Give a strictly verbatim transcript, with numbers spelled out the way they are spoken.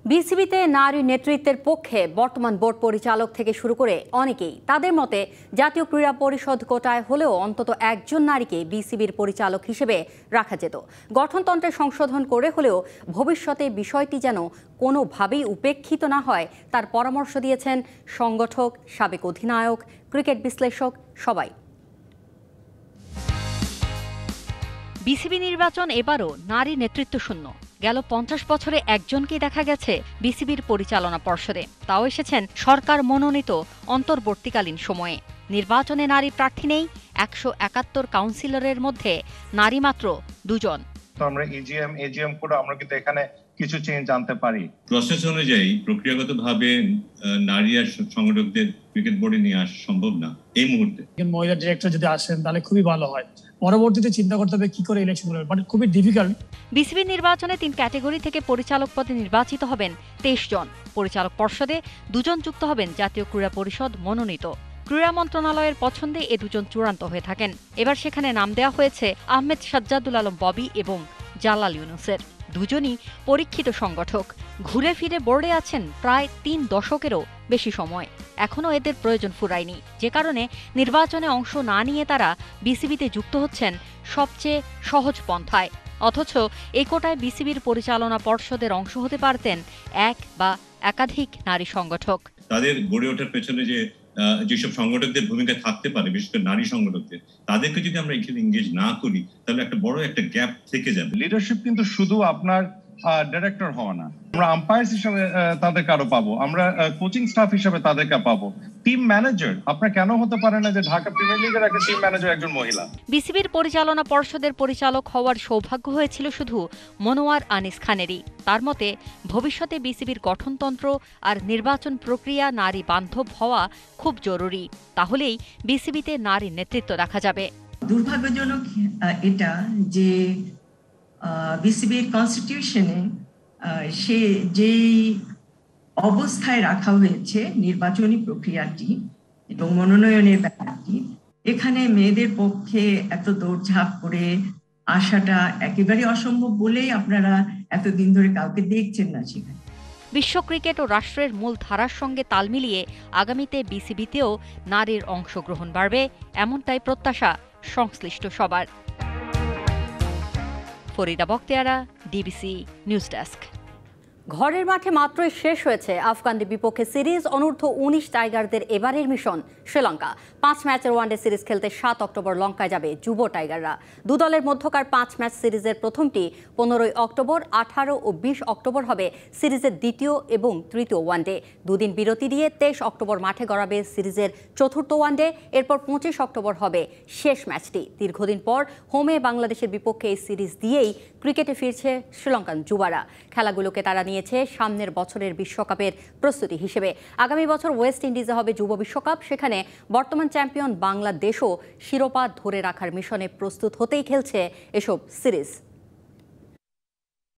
বিসিবিতে নারী নেতৃত্বের পক্ষে বর্তমান বোর্ড পরিচালক থেকে শুরু করে অনেকেই। তাদের মতে জাতীয় ক্রীড়া পরিষদ কোটায় হলেও অন্তত একজন নারীকে বিসিবির পরিচালক হিসেবে রাখা যেত। গঠনতন্ত্রে সংশোধন করে হলেও ভবিষ্যতে বিষয়টি যেন কোনোভাবেই উপেক্ষিত না হয় তার পরামর্শ দিয়েছেন সংগঠক, সাবেক অধিনায়ক, ক্রিকেট বিশ্লেষক সবাই। বিসিবি নির্বাচন এবারও নারী নেতৃত্ব শূন্য। গেল পঞ্চাশ বছরে একজনকেই দেখা গেছে বিসিবির পরিচালনা পর্ষদে, তাও এসেছেন সরকার মনোনীত অন্তর্বর্তীকালীন সময়ে। নির্বাচনে নারী প্রার্থী নেই, একশো একাত্তর কাউন্সিলরের মধ্যে নারী মাত্র দুজন। আমরা ইজিএম এজিএম করে আমরা কিন্তু এখানে কিছু চেঞ্জ আনতে পারি। প্রসেস অনুযায়ী প্রক্রিয়াগতভাবে নারী আর সংগঠকদের ক্রিকেট বোর্ডে নিয়ে আসা সম্ভব না এই মুহূর্তে। মহিলা ডিরেক্টর যদি আসেন তাহলে খুবই ভালো হয়। পরবর্তীতে চিন্তা করতে হবে কি করে ইলেকশন করবে, বাট খুবই ডিফিকাল্ট। বিসিবি নির্বাচনে তিন ক্যাটাগরি থেকে পরিচালক পদে নির্বাচিত হবেন তেইশ জন। পরিচালক পর্ষদে দুজন যুক্ত হবেন জাতীয় ক্রীড়া পরিষদ মনোনীত। ক্রীড়া মন্ত্রণালয়ের পছন্দে এ দুজন চূড়ান্ত হয়ে থাকেন। এবার সেখানে নাম দেওয়া হয়েছে আহমেদ সাজ্জাদুল আলম ববি এবং জালাল ইউনুসের। দুজনই পরীক্ষিত সংগঠক, ঘুরে ফিরে বোর্ডে আছেন প্রায় তিন দশকেরও বেশি সময়। এখনও এদের প্রয়োজন ফুরায়নি, যে কারণে নির্বাচনে অংশ না নিয়ে তারা বিসিবিতে যুক্ত হচ্ছেন সবচেয়ে সহজ পন্থায়। অথচ এই কোটায় বিসিবির পরিচালনা পর্ষদের অংশ হতে পারতেন এক বা একাধিক নারী সংগঠক। তাদের গড়ে ওঠার পেছনে যে যেসব সংগঠকদের ভূমিকা থাকতে পারে, বিশেষ করে নারী সংগঠকদের, তাদেরকে যদি আমরা এখানে এনগেজ না করি তাহলে একটা বড় একটা গ্যাপ থেকে যাবে। লিডারশিপ কিন্তু শুধু আপনার ডাইরেক্টর হওয়া না, আমরা আম্পায়ার্স হিসেবে তাদেরকে আরো পাবো, আমরা কোচিং স্টাফ হিসেবে তাদেরকে পাবো, টিম ম্যানেজার। আপনার কেন হতে পারে না যে ঢাকা প্রিমিয়ার লিগের একটা টিম ম্যানেজার একজন মহিলা? বিসিবির পরিচালনা পর্ষদের পরিচালক হওয়ার সৌভাগ্য হয়েছিল শুধু মনোয়ার আনিস খানেরই। তার মতে ভবিষ্যতে বিসিবির গঠনতন্ত্র আর নির্বাচন প্রক্রিয়া নারী বান্ধব হওয়া খুব জরুরি। তাহলেই বিসিবিতে নারী নেতৃত্ব দেখা যাবে। দুর্ভাগ্যজনক এটা যে বিসিবির কনস্টিটিউশনে সে যেই অবস্থায় রাখা হয়েছে নির্বাচনী প্রক্রিয়াটি এবং মনোনয়নের ব্যাপারটি, এখানে মেয়েদের পক্ষে এত দৌড়ঝাঁপ করে আসাটা একেবারে অসম্ভব বলেই আপনারা এতদিন ধরে কাউকে দেখছেন না সেখানে। বিশ্ব ক্রিকেট ও রাষ্ট্রের মূল ধারার সঙ্গে তাল মিলিয়ে আগামীতে বিসিবিতেও নারীর অংশগ্রহণ বাড়বে, এমনটাই প্রত্যাশা সংশ্লিষ্ট সবার। Farida Bakhtiara, DBC news desk. ঘরের মাঠে মাত্রই শেষ হয়েছে আফগানদের বিপক্ষে সিরিজ। অনূর্ধ্ব উনিশ টাইগারদের এবারের মিশন শ্রীলঙ্কা। পাঁচ ম্যাচের ওয়ানডে সিরিজ খেলতে সাত অক্টোবর লঙ্কায় যাবে যুব টাইগাররা। দু দলের মধ্যকার পাঁচ ম্যাচ সিরিজের প্রথমটি পনেরোই অক্টোবর, আঠারো ও বিশ অক্টোবর হবে সিরিজের দ্বিতীয় এবং তৃতীয় ওয়ানডে। দুদিন বিরতি দিয়ে তেইশ অক্টোবর মাঠে গড়াবে সিরিজের চতুর্থ ওয়ানডে। এরপর পঁচিশ অক্টোবর হবে শেষ ম্যাচটি। দীর্ঘদিন পর হোমে বাংলাদেশের বিপক্ষে এই সিরিজ দিয়েই ক্রিকেটে ফিরছে শ্রীলঙ্কান যুবারা। খেলাগুলোকে তারা নিয়েছে সামনের বছরের বিশ্বকাপের প্রস্তুতি হিসেবে। আগামী বছর ওয়েস্ট ইন্ডিজে হবে যুব বিশ্বকাপ। সেখানে বর্তমান চ্যাম্পিয়ন বাংলাদেশও শিরোপা ধরে রাখার মিশনে প্রস্তুত হতেই খেলছে এসব সিরিজ।